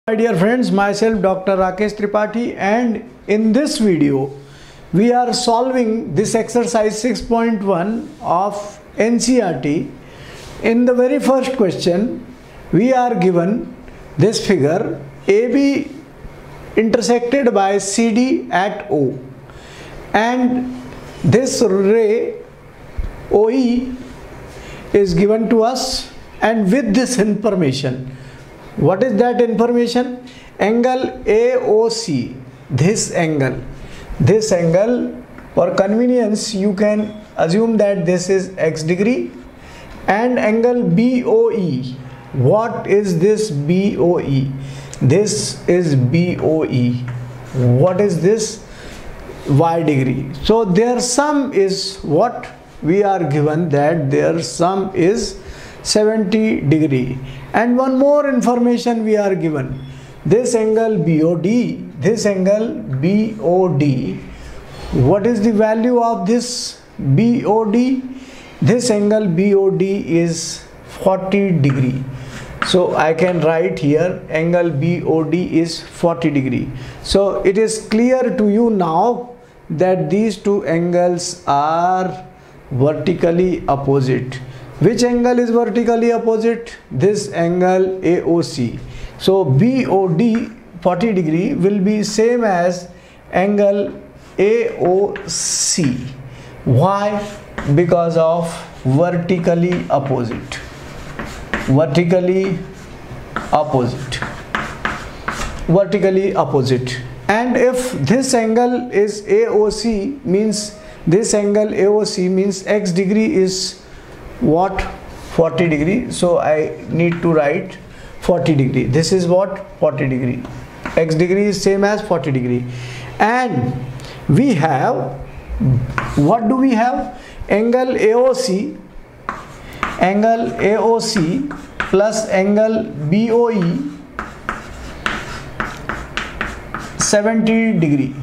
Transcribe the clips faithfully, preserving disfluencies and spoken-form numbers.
My dear friends, myself Doctor Rakesh Tripathi, and in this video we are solving this exercise six point one of N C E R T. In the very first question we are given this figure A B intersected by C D at O, and this ray O E is given to us, and with this information, what is that information? Angle A O C, this angle, this angle, for convenience you can assume that this is x degree, and angle B O E, what is this B O E? This is B O E. What is this? Y degree. So their sum is what? We are given that their sum is seventy degree. And one more information we are given, this angle B O D, this angle B O D, what is the value of this B O D? This angle B O D is forty degree. So I can write here angle B O D is forty degree. So it is clear to you now that these two angles are vertically opposite. Which angle is vertically opposite? This angle A O C. So B O D forty degree will be same as angle A O C. Why? Because of vertically opposite. Vertically opposite. Vertically opposite. And if this angle is A O C, means this angle A O C means x degree is what? forty degree. So I need to write forty degree. This is what? forty degree. X degree is same as forty degree. And we have, what do we have? Angle A O C, angle A O C plus angle B O E, seventy degree.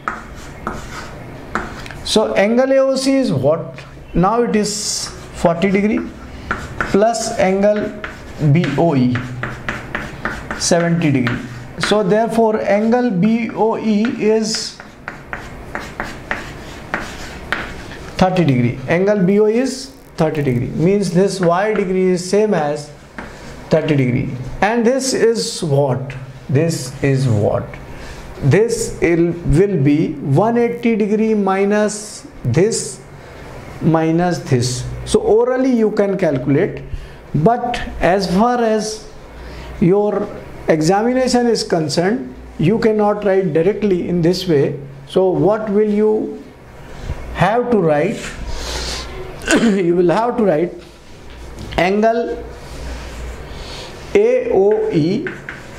So angle A O C is what? Now it is forty degree plus angle B O E, seventy degree. So therefore angle B O E is thirty degree. Angle B O E is thirty degree, means this Y degree is same as thirty degree. And this is what? This is what? This will be one hundred eighty degree minus this minus this. So orally you can calculate, but as far as your examination is concerned, you cannot write directly in this way. So what will you have to write? You will have to write angle A O E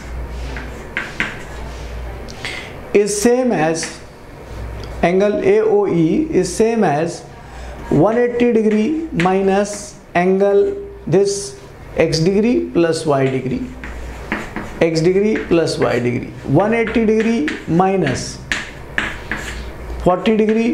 is same as angle A O E is same as one hundred eighty degree minus angle this x degree plus y degree, x degree plus y degree, one hundred eighty degree minus forty degree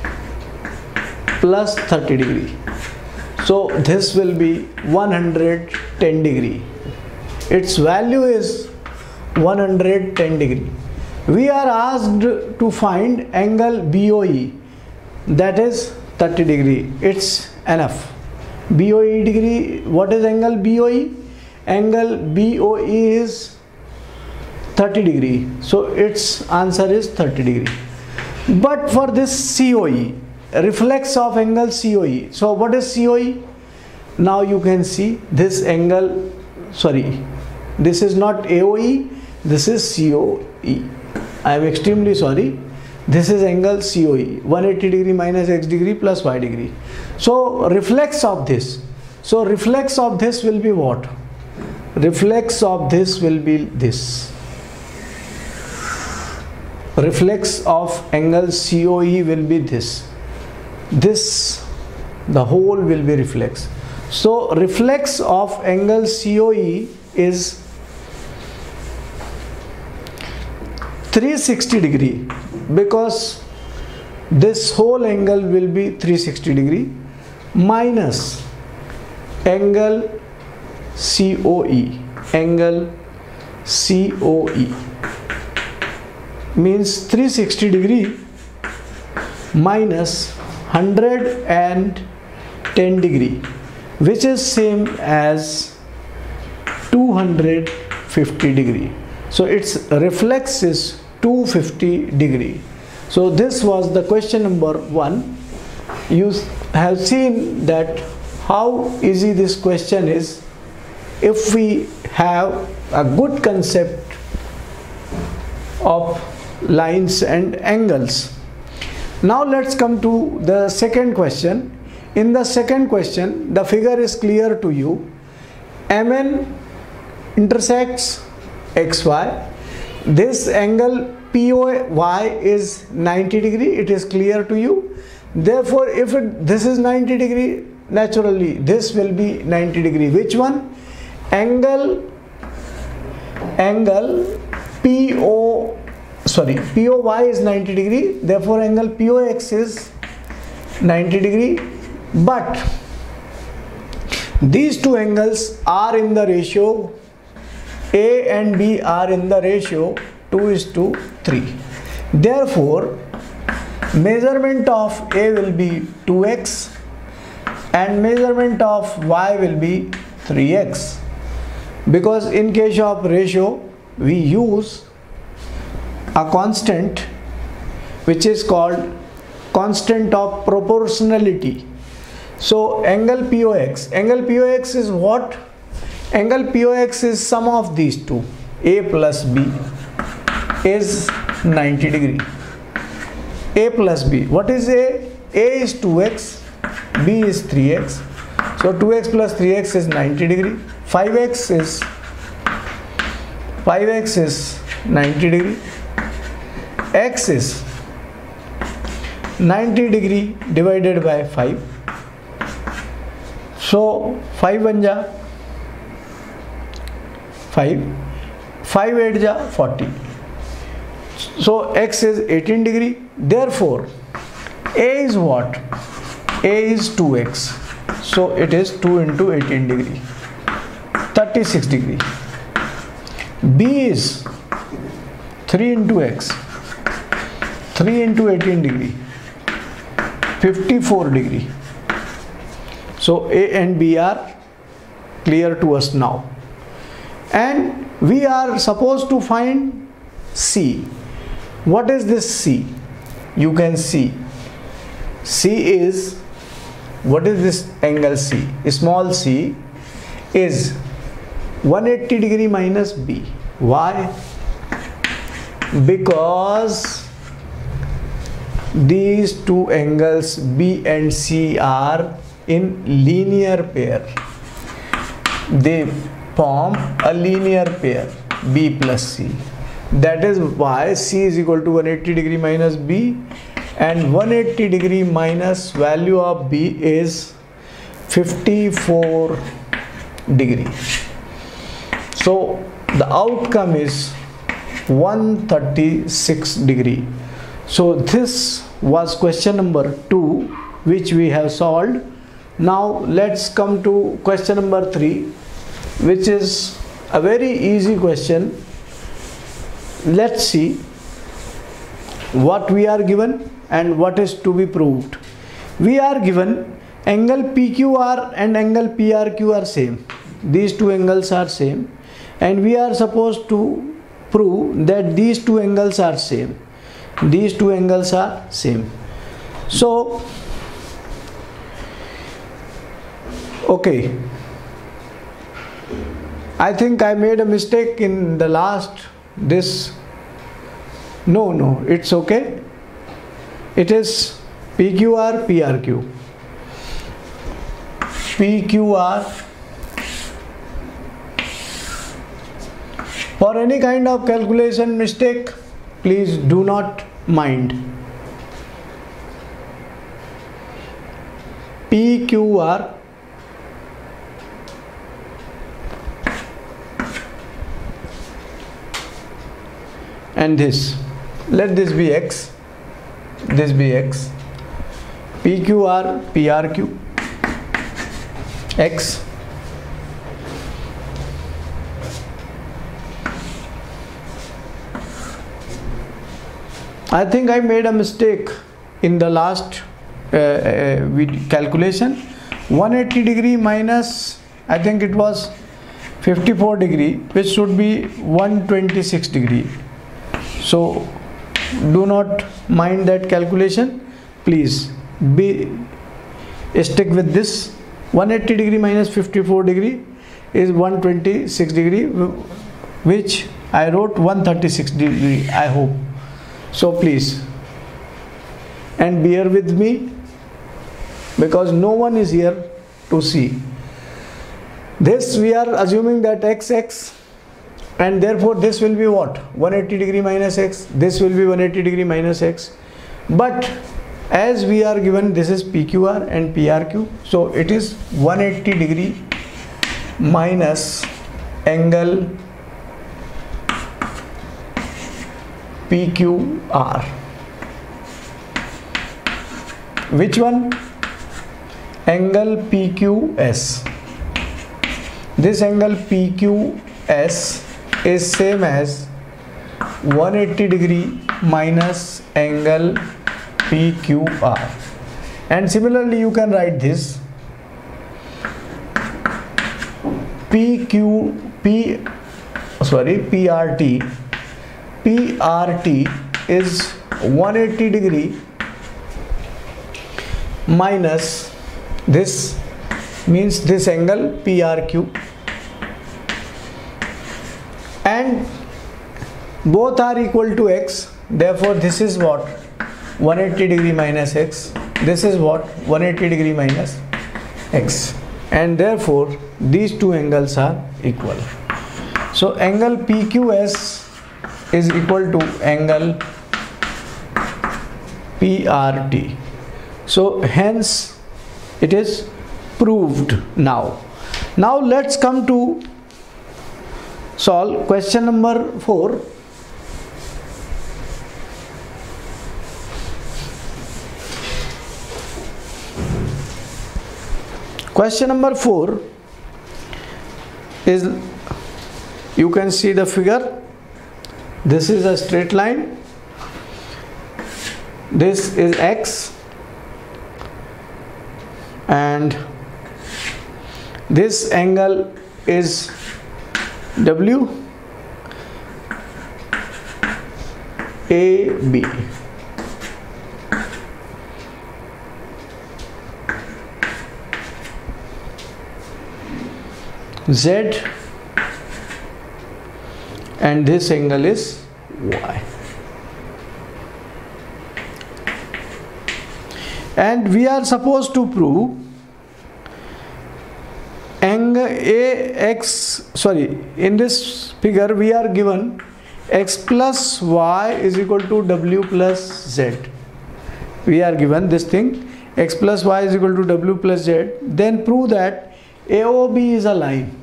plus thirty degree. So this will be one hundred ten degree. Its value is one hundred ten degree. We are asked to find angle B O E, that is thirty degree. It's enough. B O E degree, what is angle B O E? Angle B O E is thirty degree. So its answer is thirty degree. But for this C O E, reflex of angle C O E. So what is C O E? Now you can see this angle, sorry, this is not A O E, this is C O E. I am extremely sorry. This is angle C O E, one hundred eighty degree minus x degree plus y degree. So reflex of this. So reflex of this will be what? Reflex of this will be this. Reflex of angle C O E will be this. This, the whole will be reflex. So reflex of angle C O E is three hundred sixty degree, because this whole angle will be three hundred sixty degree minus angle C O E, angle C O E means three hundred sixty degree minus one hundred ten degree, which is same as two hundred fifty degree. So its reflex is two hundred fifty degree. So this was the question number one. You have seen that how easy this question is if we have a good concept of lines and angles. Now let's come to the second question. In the second question, the figure is clear to you. M N intersects X Y. This angle P O Y is ninety degree. It is clear to you. Therefore, if it, this is ninety degree, naturally this will be ninety degree. Which one? Angle angle P O sorry P O Y is ninety degree. Therefore, angle P O X is ninety degree. But these two angles are in the ratio, A and B are in the ratio two is to three. Therefore, measurement of A will be two x and measurement of Y will be three x. Because in case of ratio, we use a constant which is called constant of proportionality. So angle P O X, angle P O X is what? Angle P O X is sum of these two, A plus B is ninety degree. A plus B, what is A? A is two x, B is three x. So two x plus three x is ninety degree. five x is five x is ninety degree. X is ninety degree divided by five. So five one ja five, five eight ja forty. So x is eighteen degree. Therefore, A is what? A is two x. So it is two into eighteen degree, thirty-six degree. B is three into x, three into eighteen degree, fifty-four degree. So A and B are clear to us now. And we are supposed to find C. What is this C? You can see C is, what is this angle C? Small c is one hundred eighty degree minus B. Why? Because these two angles B and C are in linear pair. They form a linear pair, B plus C. That is why C is equal to one hundred eighty degree minus B, and one hundred eighty degree minus value of B is fifty-four degree. So the outcome is one hundred thirty-six degree. So this was question number two, which we have solved. Now let's come to question number three, which is a very easy question. Let's see what we are given and what is to be proved. We are given angle P Q R and angle P R Q are same. These two angles are same, and we are supposed to prove that these two angles are same. These two angles are same. So, okay, I think I made a mistake in the last this. No, no, it's okay. It is P Q R, P R Q. P Q R. For any kind of calculation mistake, please do not mind. P Q R and this, let this be x, this be x, P Q R, P R Q, x, I think I made a mistake in the last uh, uh, calculation. one hundred eighty degree minus, I think it was fifty-four degree, which should be one hundred twenty-six degree. So do not mind that calculation, please be stick with this. one hundred eighty degree minus fifty-four degree is one hundred twenty-six degree, which I wrote one hundred thirty-six degree, I hope. So please, and bear with me because no one is here to see this. We are assuming that x x, and therefore this will be what? one hundred eighty degree minus x. This will be one hundred eighty degree minus x. But as we are given, this is P Q R and P R Q, so it is one hundred eighty degree minus angle P Q R. Which one? Angle P Q S. This angle P Q S is same as one hundred eighty degree minus angle P Q R. And similarly you can write this P Q P sorry P R T. P R T is one hundred eighty degree minus this, means this angle P R Q, and both are equal to x. Therefore this is what? one hundred eighty degree minus x. This is what? one hundred eighty degree minus x, and therefore these two angles are equal. So angle P Q S is equal to angle P R T. So hence it is proved now. Now let's come to solve question number four. Question number four is, you can see the figure. This is a straight line. This is x, and this angle is W A B. Z, and this angle is Y. And we are supposed to prove angle A X, sorry, in this figure we are given x plus y is equal to W plus Z. We are given this thing, x plus y is equal to W plus Z. Then prove that A O B is a line.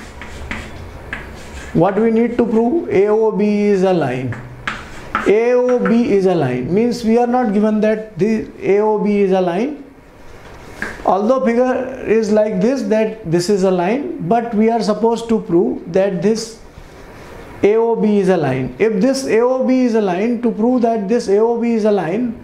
What we need to prove? A O B is a line. A O B is a line means we are not given that the A O B is a line. Although figure is like this, that this is a line, but we are supposed to prove that this A O B is a line. If this A O B is a line, to prove that this A O B is a line,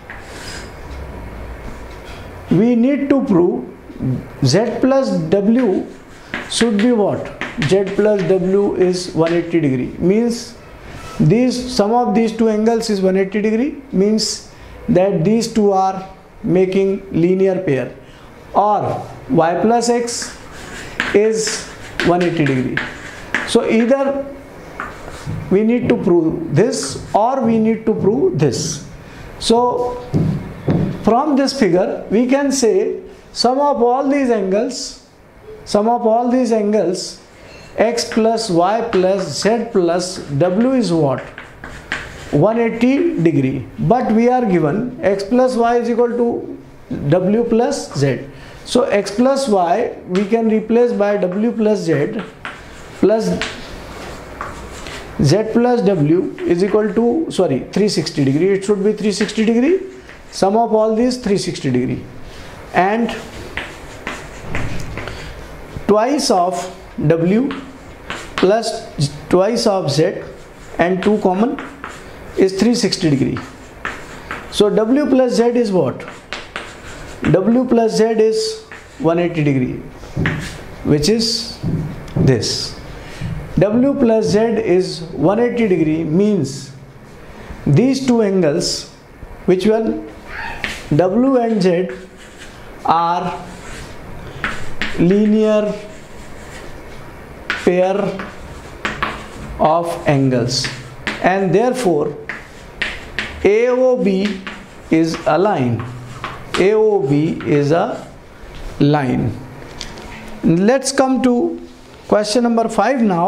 we need to prove Z plus W should be what? Z plus W is one hundred eighty degree, means these sum of these two angles is one hundred eighty degree, means that these two are making linear pair, or y plus x is one hundred eighty degree. So either we need to prove this or we need to prove this. So from this figure we can say sum of all these angles, sum of all these angles x plus y plus z plus w is what? one hundred eighty degree. But we are given x plus y is equal to w plus z. So x plus y we can replace by w plus z plus z plus w is equal to, sorry, three hundred sixty degree. It should be three hundred sixty degree. Sum of all these three hundred sixty degree, and twice of w plus twice of z and two common, is three hundred sixty degree. So W plus Z is what? W plus Z is one hundred eighty degree, which is this. W plus Z is one hundred eighty degree, means these two angles, which one? W and Z are linear pair of angles, and therefore A O B is a line. A O B is a line. Let's come to question number five now.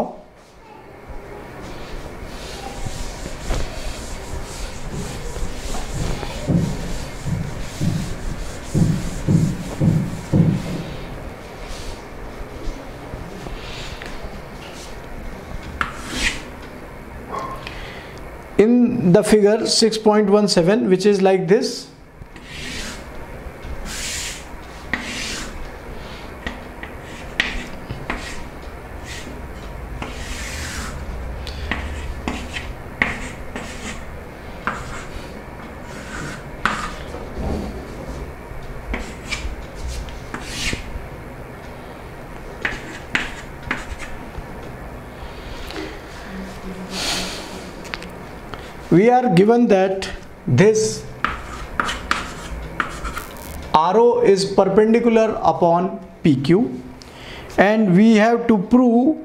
In the figure six point one seven, which is like this, we are given that this R O is perpendicular upon P Q, and we have to prove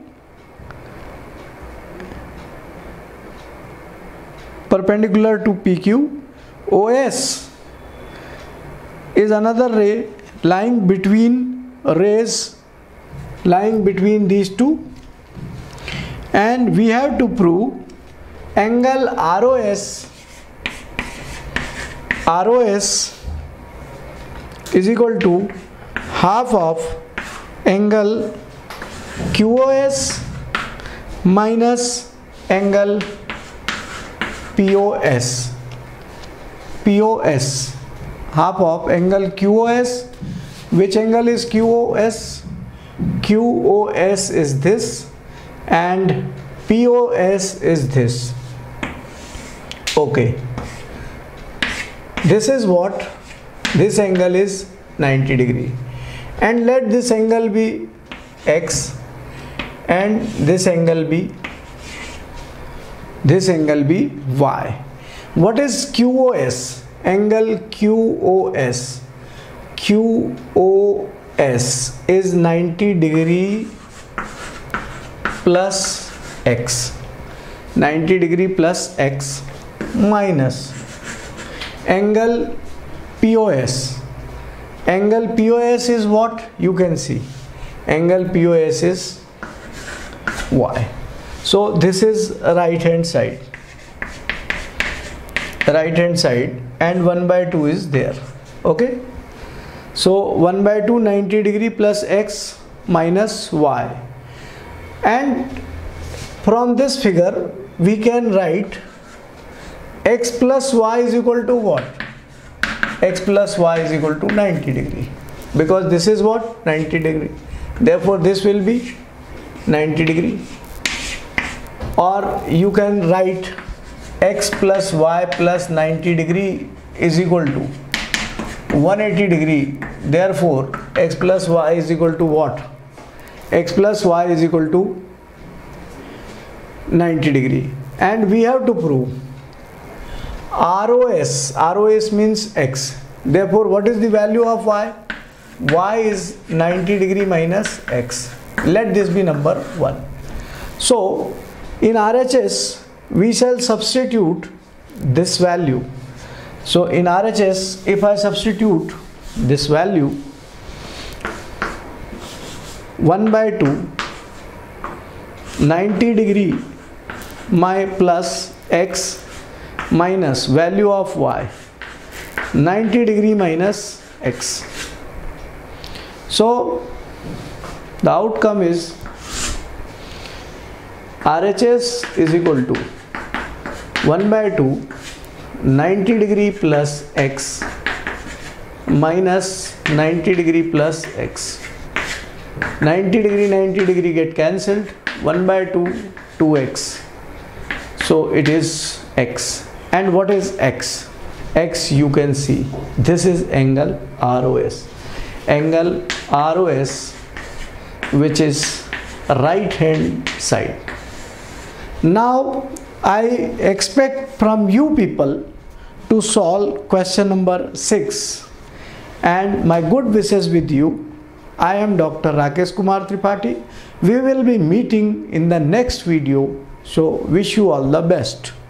perpendicular to P Q. O S is another ray lying between rays lying between these two, and we have to prove angle R O S R O S is equal to half of angle Q O S minus angle P O S. P O S, half of angle Q O S. Which angle is Q O S? Q O S is this, and P O S is this. Okay, this is what? This angle is ninety degree, and let this angle be X and this angle be this angle be Y. What is Q O S? Angle Q O S. Q O S is ninety degree plus X. ninety degree plus X minus angle P O S. Angle P O S is what? You can see angle P O S is Y. So this is right hand side, right hand side, and one by two is there. Okay, so one by two, ninety degree plus X minus Y, and from this figure we can write X plus Y is equal to what? X plus Y is equal to ninety degree, because this is what? ninety degree. Therefore this will be ninety degree. Or you can write X plus Y plus ninety degree is equal to one hundred eighty degree. Therefore X plus Y is equal to what? X plus Y is equal to ninety degree. And we have to prove R O S. R O S means X. Therefore what is the value of Y? Y is ninety degree minus X. Let this be number one. So in R H S we shall substitute this value. So in R H S, if I substitute this value, one by two, ninety degree my plus X minus value of Y, ninety degree minus X. So the outcome is R H S is equal to one by two, ninety degree plus X minus ninety degree plus X. ninety degree, ninety degree get cancelled. one by two, two X. So it is X. And what is X? X, you can see this is angle R O S. Angle R O S, which is right hand side. Now I expect from you people to solve question number six, and my good wishes with you. I am Doctor Rakesh Kumar Tripathi. We will be meeting in the next video, so wish you all the best.